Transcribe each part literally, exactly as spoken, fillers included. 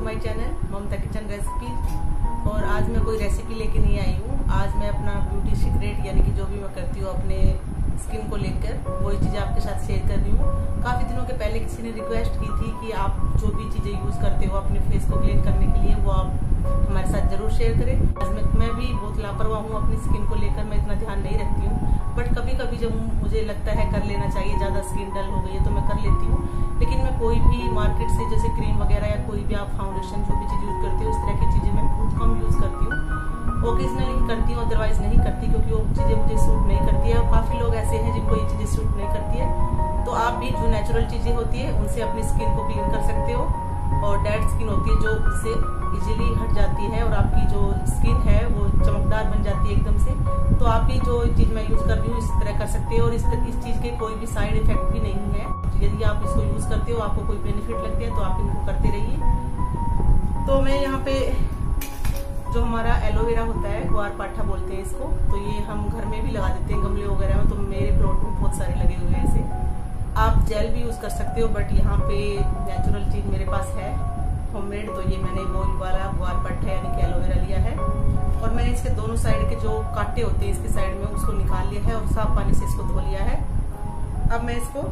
My channel Mamta kitchen recipe. और आज मैं कोई रेसिपी लेके नहीं आई हूँ। आज मैं अपना ब्यूटी सीक्रेट यानी कि जो भी मैं करती हूँ अपने स्किन को लेकर वही चीज़ें आपके साथ शेयर कर रही हूँ। काफ़ी दिनों के पहले किसी ने रिक्वेस्ट की थी कि आप जो भी चीज़ें यूज़ करते हो अपने फेस को क्लीन करने के लिए वो आप हमारे साथ जरूर शेयर करें। आज मैं, मैं भी बहुत लापरवाह हूँ अपनी स्किन को लेकर, मैं इतना ध्यान नहीं रखती हूँ, बट कभी कभी जब मुझे लगता है कर लेना चाहिए, ज़्यादा स्किन डल हो गई है तो मैं कर लेती हूँ। लेकिन मैं कोई भी मार्केट से जैसे क्रीम वगैरह या कोई भी आप फाउंडेशन जो भी चीज़ यूज़ करती हूँ इस तरह की चीज़ें मैं बहुत कम यूज़ करती हूँ। ओकेजनली करती हूँ, अदरवाइज नहीं करती, क्योंकि वो चीज़ें मुझे सूट नहीं करती है। और काफ़ी लोग ऐसे हैं जिनको ये चीज़ें सूट नहीं करती है। तो आप भी जो नेचुरल चीज़ें होती है उनसे अपनी स्किन को क्लीन कर सकते हो। और डेड स्किन होती है जो उससे इजीली हट जाती है और आपकी जो स्किन है वो चमकदार बन जाती है एकदम से। तो आप भी जो चीज़ मैं यूज़ कर रही हूँ इस तरह कर सकते हो। और इस इस चीज़ के कोई भी साइड इफेक्ट भी नहीं है। यदि आप इसको यूज़ करते हो, आपको कोई बेनिफिट लगती है तो आप इनको करते रहिए। तो मैं यहाँ पे जो हमारा एलोवेरा होता है ग्वारपाठा बोलते हैं इसको, तो ये हम घर में भी लगा देते हैं गमले वगैरह में। तो मेरे प्लॉट में बहुत सारे लगे हुए हैं ऐसे। आप जेल भी यूज़ कर सकते हो, बट यहाँ पे नेचुरल चीज़ मेरे पास है होममेड। तो ये मैंने बोल वाला ग्वारपाठा यानी कि एलोवेरा लिया है। और मैंने इसके दोनों साइड के जो कांटे होते हैं इसके साइड में उसको निकाल लिया है और साफ पानी से इसको धो लिया है। अब मैं इसको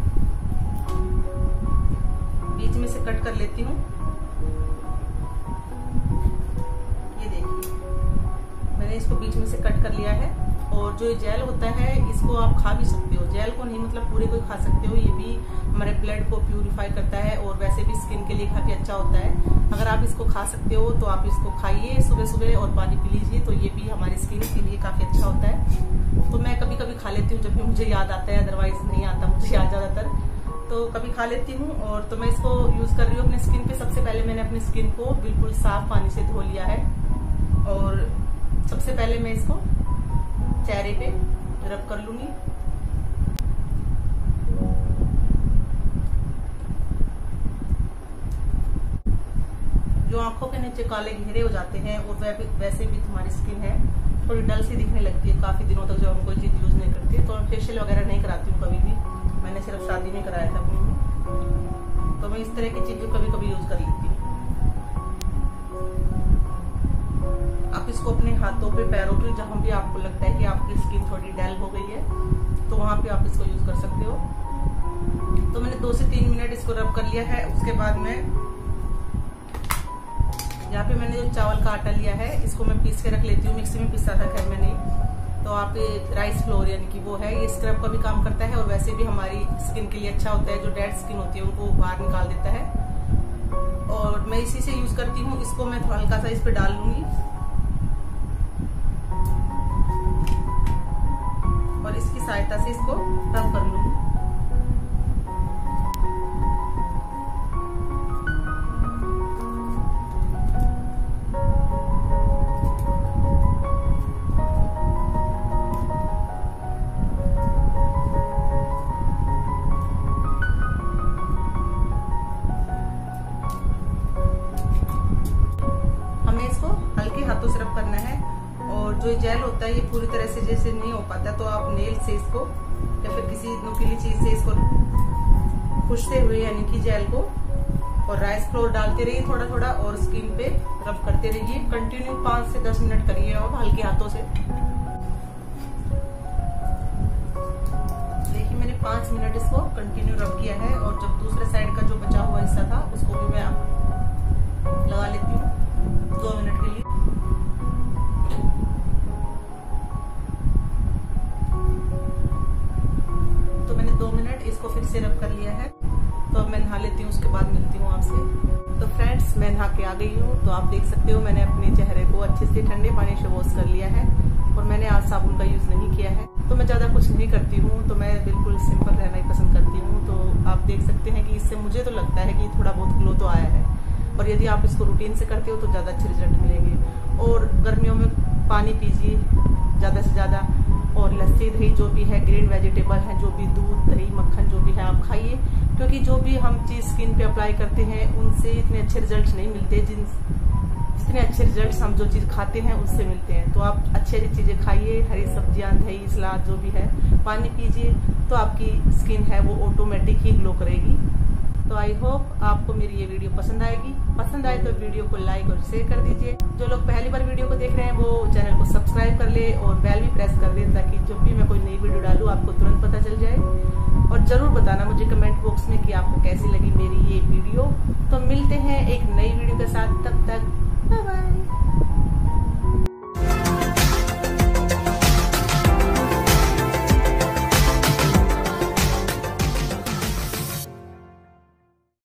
बीच में से कट कर लेती हूँ। ये देखिए मैंने इसको बीच में से कट कर लिया है। और जो जेल होता है इसको आप खा भी सकते हो, जेल को नहीं मतलब पूरे को खा सकते हो। ये भी हमारे ब्लड को प्यूरिफाई करता है और वैसे भी स्किन के लिए काफी अच्छा होता है। अगर आप इसको खा सकते हो तो आप इसको खाइए सुबह सुबह और पानी पी लीजिए, तो ये भी हमारी स्किन के लिए काफी अच्छा होता है। तो मैं कभी कभी खा लेती हूँ जब भी मुझे याद आता है, अदरवाइज नहीं आता मुझे याद ज्यादातर, तो कभी खा लेती हूँ। और तो मैं इसको यूज कर रही हूँ अपनी स्किन पे। सबसे पहले मैंने अपनी स्किन को बिल्कुल साफ पानी से धो लिया है। और सबसे पहले मैं इसको चेहरे पे रब कर लूंगी। जो आंखों के नीचे काले घेरे हो जाते हैं और वैसे भी तुम्हारी स्किन है थोड़ी डल सी दिखने लगती है काफी दिनों तक जब हम कोई चीज यूज नहीं करती है। तो मैं फेशियल वगैरह नहीं कराती हूँ कभी भी, मैंने सिर्फ शादी में कराया था अपनी में। तो मैं इस तरह की चीजें कभी कभी यूज कर लेती हूँ। आप इसको अपने हाथों पे, पैरों पे, जहां भी आपको लगता है कि आपकी स्किन थोड़ी डल हो गई है तो वहां पे आप इसको यूज कर सकते हो। तो मैंने दो से तीन मिनट इसको रब कर लिया है। उसके बाद में यहाँ पे मैंने जो चावल का आटा लिया है इसको मैं पीस के रख लेती हूँ। मिक्सी में पीसा था खैर मैंने, तो आप राइस फ्लोर यानी कि वो है, ये स्क्रब का भी काम करता है और वैसे भी हमारी स्किन के लिए अच्छा होता है। जो डेड स्किन होती है उनको बाहर निकाल देता है। और मैं इसी से यूज करती हूँ। इसको मैं हल्का सा इस पे डाल लूंगी और इसकी सहायता से इसको रब कर लूंगी। हमें इसको हल्के हाथों से रब करना है। और जो जेल होता है ये पूरी तरह से जैसे नहीं हो पाता, तो आप नेल से इसको या फिर किसी नुकीली चीज से इसको खुशते हुए यानी कि जेल को और राइस फ्लोर डालते रहिए थोड़ा थोड़ा और स्किन पे रब करते रहिए। कंटिन्यू पांच से दस मिनट करिए और हल्के हाथों से। देखिए मैंने पांच मिनट इसको कंटिन्यू रब किया है। और जब दूसरे साइड का जो बचा हुआ हिस्सा था उसको भी मैं लगा लेती हूँ दो मिनट के लिए। तो मैंने दो मिनट इसको फिर से रब कर लिया है। तो अब मैं नहा लेती हूँ, उसके बाद मिलती हूँ आपसे। तो फ्रेंड्स मैं नहा के आ गई हूँ। तो आप देख सकते हो मैंने अपने चेहरे को अच्छे से ठंडे पानी से वॉश कर लिया है और मैंने आज साबुन का यूज नहीं किया है। तो मैं ज्यादा कुछ नहीं करती हूँ, तो मैं बिल्कुल सिंपल रहना ही पसंद करती हूँ। तो आप देख सकते हैं कि इससे मुझे तो लगता है कि थोड़ा बहुत ग्लो तो आया है। और यदि आप इसको रूटीन से करते हो तो ज्यादा अच्छे रिजल्ट मिलेंगे। और गर्मियों में पानी पीजिए ज्यादा से ज्यादा। और लस्सी दही जो भी है, ग्रीन वेजिटेबल है, जो भी दूध दही मक्खन जो भी है आप खाइए, क्योंकि जो भी हम चीज स्किन पे अप्लाई करते हैं उनसे इतने अच्छे रिजल्ट नहीं मिलते जिन जितने अच्छे रिजल्ट हम जो चीज खाते हैं उससे मिलते हैं। तो आप अच्छी अच्छी चीजें खाइए, हरी सब्जियां, दही, सलाद जो भी है, पानी पीजिए, तो आपकी स्किन है वो ऑटोमेटिक ही ग्लो करेगी। तो आई होप आपको मेरी ये वीडियो पसंद आएगी। पसंद आए तो वीडियो को लाइक और शेयर कर दीजिए। जो लोग पहली बार वीडियो को देख रहे हैं वो चैनल को सब्सक्राइब कर ले और बेल भी प्रेस कर दे, ताकि जब भी मैं कोई नई वीडियो डालूं आपको तुरंत पता चल जाए। और जरूर बताना मुझे कमेंट बॉक्स में कि आपको कैसी लगी मेरी ये वीडियो। तो मिलते हैं एक नई वीडियो के साथ, तब तक बाय बाय।